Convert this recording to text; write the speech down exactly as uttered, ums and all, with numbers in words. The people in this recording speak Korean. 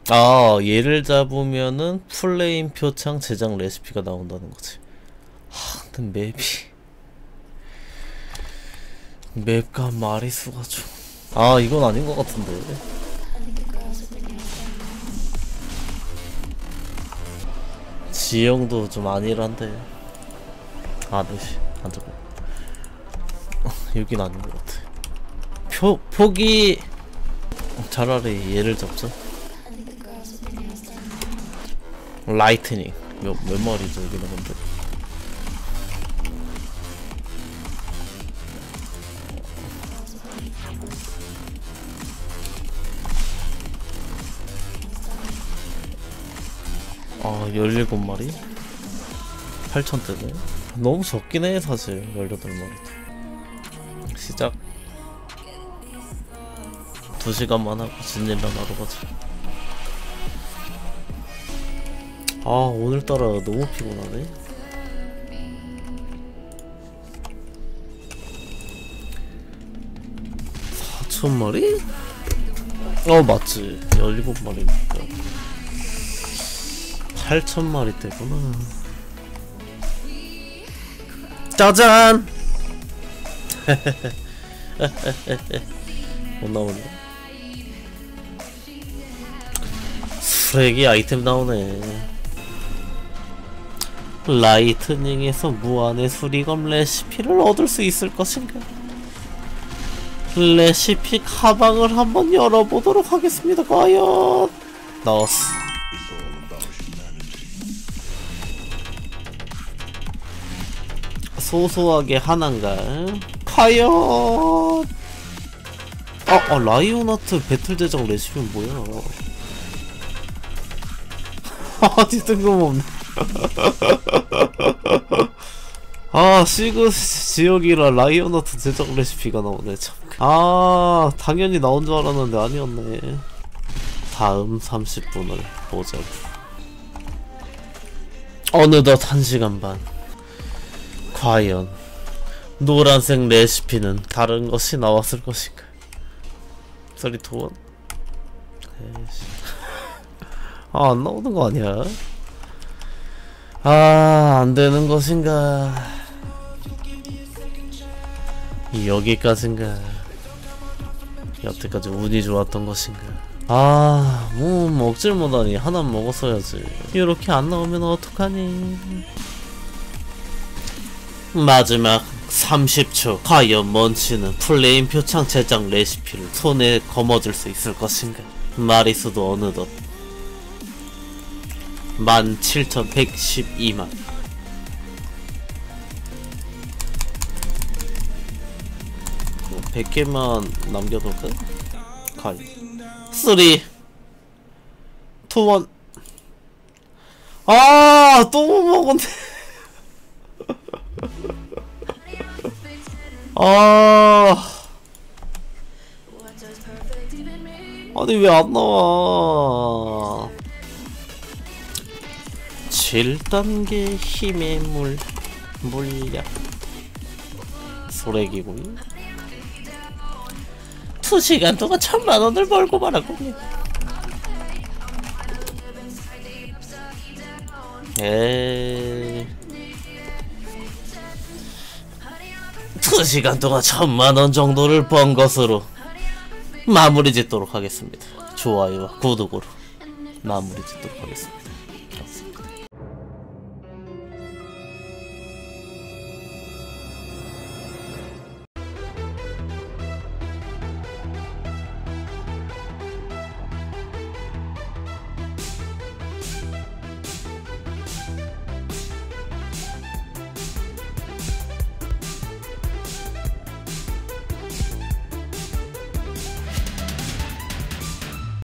아, 얘를 잡으면은 플레임 표창 제작 레시피가 나온다는 거지. 하, 근데 맵이 맵과 마리수가 좀, 아, 이건 아닌 것 같은데. 지형도 좀 아니란데. 아, 네시 안 잡고. 여긴 아닌 것 같아. 표 포기. 차라리 얘를 잡자. 라이트닝 몇, 몇 마리죠 여기는. 근데 아, 열일곱 마리? 팔천대네. 너무 적긴 해 사실. 열여덟 마리. 시작. 두 시간만 하고 진일랑 하러 가자. 아, 오늘따라 너무 피곤하네. 사천 마리? 어, 맞지. 열일곱 마리니까 팔천 마리 때구나. 짜잔! 못 나오네. 쓰레기 아이템 나오네. 라이트닝에서 무한의 수리검 레시피를 얻을 수 있을 것인가? 레시피 가방을 한번 열어보도록 하겠습니다. 과연 나왔어. 소소하게 하나인가? 과연 아, 아 라이온하트 배틀 제작 레시피는 뭐야? 아니, 뜬금없네. 아, 시그 지역이라 라이온하트 제작 레시피가 나오네. 참. 아, 당연히 나온 줄 알았는데 아니었네. 다음 삼십 분을 보자고. 어느덧 한 시간 반. 과연 노란색 레시피는 다른 것이 나왔을 것인가? 소리 투원. 에이씨. 아, 안 나오는 거 아니야? 아, 안 되는 것인가? 여기까지인가? 여태까지 운이 좋았던 것인가? 아, 뭐 먹질 못하니 하나 먹었어야지. 이렇게 안 나오면 어떡하니? 마지막 삼십 초. 과연 먼치는 플레임 표창 제작 레시피를 손에 거머쥘 수 있을 것인가? 마리수도 어느덧 만 칠천백십이만. 백 개만 남겨둘까? 과연 삼, 이, 일. 아, 또 못 먹었네. 아, 아니 왜 안 나와? 칠 단계 힘의 물 물약 소래기군. 두 시간 동안 천만 원을 벌고 말았군요. 에이, 두 시간 동안 천만 원 정도를 번 것으로 마무리 짓도록 하겠습니다. 좋아요와 구독으로 마무리 짓도록 하겠습니다.